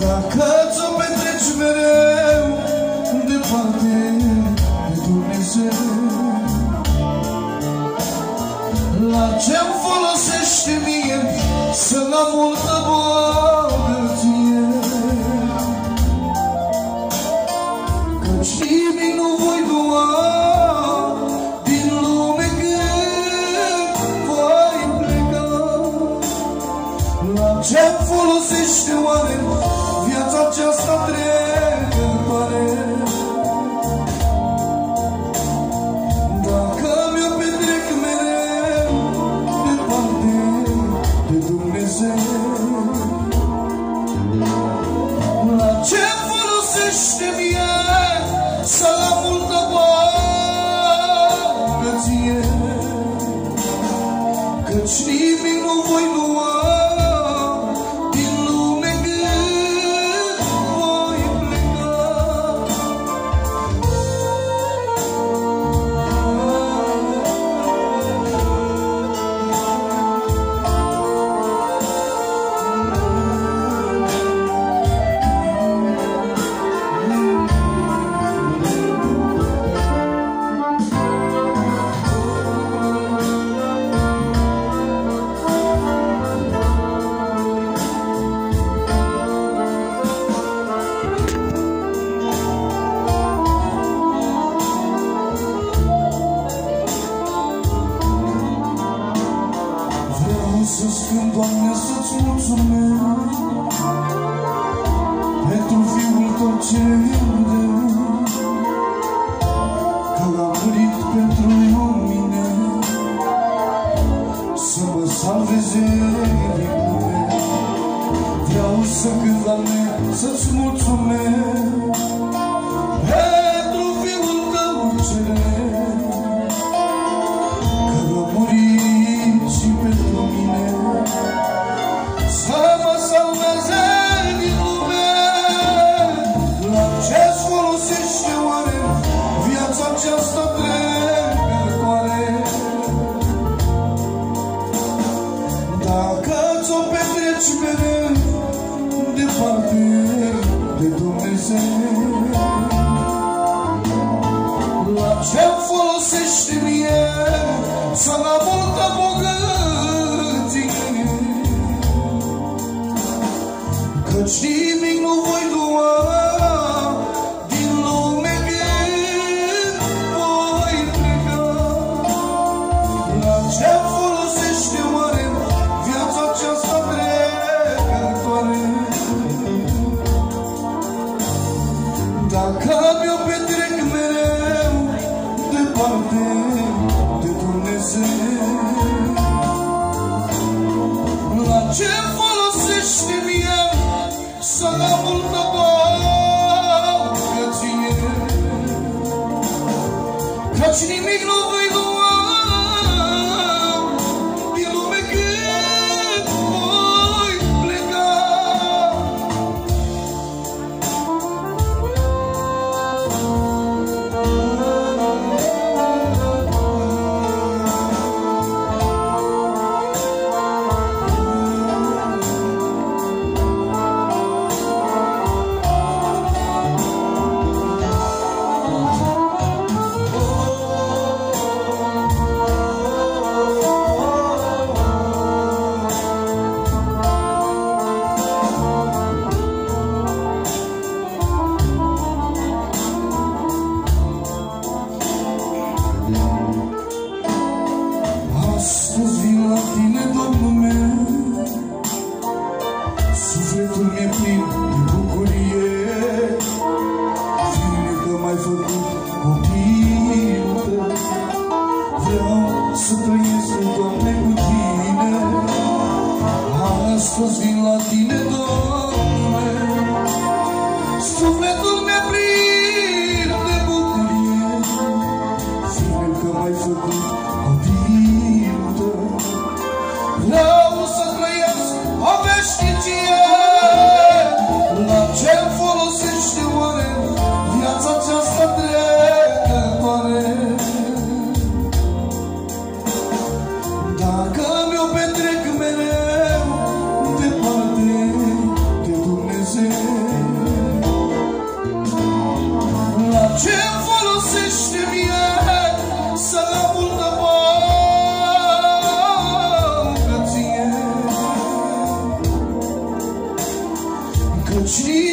Dacă ți-o petreci mereu departe de Dumnezeu, la ce-mi folosește mie să-mi am multă bogăție? Căci nimic nu voi lua din lume când voi pleca. La ce-mi folosește oare viața aceasta trecătoare? Dacă mi-o petrec mereu departe de Dumnezeu, la ce-mi folosește mie să am multă bogăție? Căci nimic nu voi lua din lume când voi pleca. Să-ți cânt, Doamne, să-ți mulțumesc pentru Fiul Tău cel drept, că l-a murit pentru mine să mă salveze din lume. Vreau să cânt, Doamne, să-ți mulțumesc pentru Fiul Tău cel drept, că l-a murit și pentru mine să mă salveze din lume. La ce-ți folosește oare viața aceasta trecătoare? Dacă ți-o petreci mereu departe de Dumnezeu, la ce-mi folosește mie să-mi am multă bogăție? Căci nimic nu voi lua din lume când voi pleca. La ce-mi folosește oare viața aceasta trecătoare? Dacă mi-o petrec mereu departe de Dumnezeu, la ce-mi folosește mie să am multă bogăție? Căci nimic nu voi lua din lume când voi pleca. Astăzi vin la tine, Domnul meu, sufletul mi-e plin de bucurie, fiindcă m-ai făcut copilul Tău. Vreau să trăiesc, Doamne, cu Tine. Astăzi vin la tine, Domnul meu, sufletul mi-e plin de bucurie, fiindcă m-ai făcut copilul Tău. Vreau să trăiesc o veșnicie. La ce-mi folosește oare viața aceasta trecătoare? Dacă mi-o petrec mereu departe de Dumnezeu, mie să la multă bogăție, căci